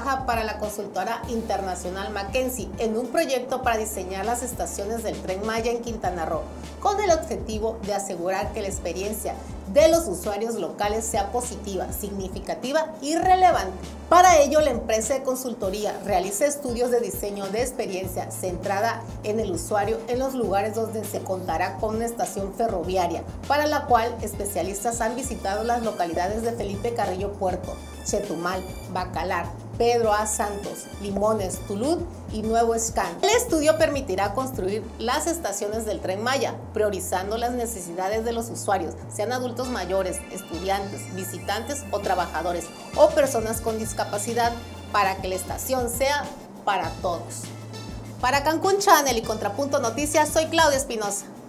trabaja para la consultora internacional McKinsey en un proyecto para diseñar las estaciones del Tren Maya en Quintana Roo, con el objetivo de asegurar que la experiencia de los usuarios locales sea positiva, significativa y relevante. Para ello, la empresa de consultoría realiza estudios de diseño de experiencia centrada en el usuario en los lugares donde se contará con una estación ferroviaria, para la cual especialistas han visitado las localidades de Felipe Carrillo Puerto, Chetumal, Bacalar, Pedro A. Santos, Limones, Tulud y Nuevo Escán. El estudio permitirá construir las estaciones del Tren Maya, priorizando las necesidades de los usuarios, sean adultos mayores, estudiantes, visitantes o trabajadores o personas con discapacidad, para que la estación sea para todos. Para Cancún Channel y Contrapunto Noticias, soy Claudia Espinosa.